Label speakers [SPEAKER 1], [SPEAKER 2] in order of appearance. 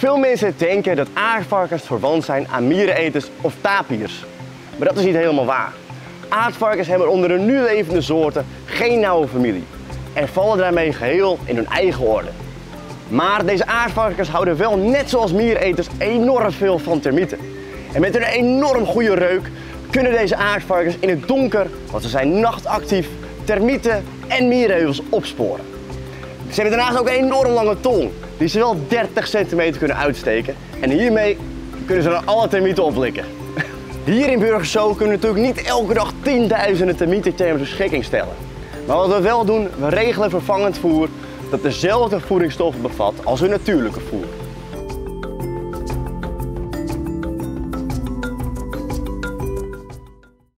[SPEAKER 1] Veel mensen denken dat aardvarkens verwant zijn aan miereneters of tapirs. Maar dat is niet helemaal waar. Aardvarkens hebben onder de nu levende soorten geen nauwe familie en vallen daarmee geheel in hun eigen orde. Maar deze aardvarkens houden wel, net zoals miereneters, enorm veel van termieten. En met hun enorm goede reuk kunnen deze aardvarkens in het donker, want ze zijn nachtactief, termieten en mierenheuvels opsporen. Ze hebben daarnaast ook een enorm lange tong, die ze wel 30 centimeter kunnen uitsteken. En hiermee kunnen ze dan alle termieten oplikken. Hier in Burgerso kunnen we natuurlijk niet elke dag tienduizenden termieten ter beschikking stellen. Maar wat we wel doen, we regelen vervangend voer dat dezelfde voedingsstoffen bevat als hun natuurlijke voer.